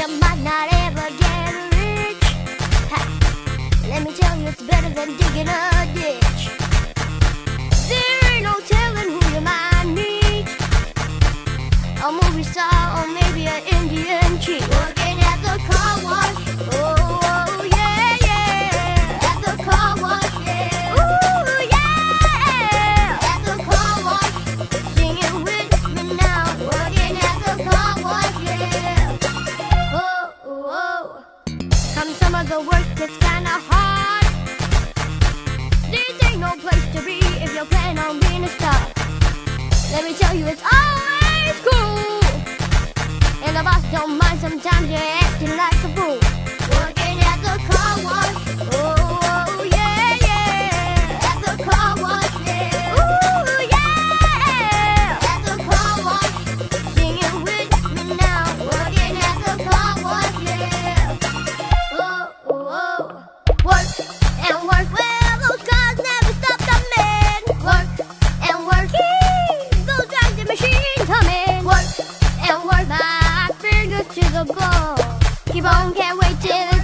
you might not ever get rich. Ha, let me tell you, it's better than digging a ditch. There ain't no telling who you might meet, a movie star or maybe an Indian chief working at the car wash. Oh yeah, yeah, at the car wash, yeah. Ooh yeah, at the car wash. Sing it with me now, working at the car wash, yeah. Oh, oh, come some of the work that's kinda hard. This ain't no place to be if you plan on being a star. Let me tell you, it's always cool, and the boss don't mind sometimes you're acting like a fool. Working at the car wash, oh yeah, yeah, at the car wash, yeah. Ooh yeah, at the car wash. Sing it with me now, working at the car wash, yeah. Oh, oh, work and work, well those cars never stop the man. Work and work, keep those drives the machine coming. Work and work, my fingers to the bone. Keep on, can't wait till